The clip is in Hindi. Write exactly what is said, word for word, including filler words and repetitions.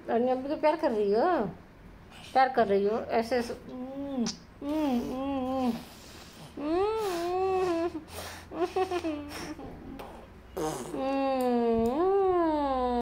रानी अम्मी को प्यार कर रही हो, प्यार कर रही हो ऐसे ऐसे। हम्म, हम्म, हम्म।